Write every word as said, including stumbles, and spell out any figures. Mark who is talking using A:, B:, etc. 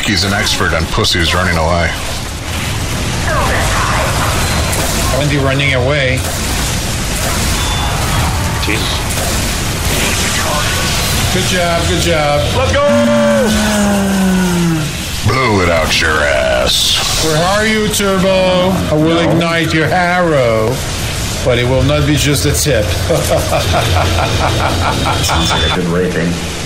A: Hankey's an expert on pussies running away.
B: Wendy running away.
C: Jesus.
B: Good job, good job.
C: Let's go!
A: Blow it out your ass.
B: Where are you, Turbo? I will no. ignite your harrow, but it will not be just a tip.
D: Sounds like a good rating.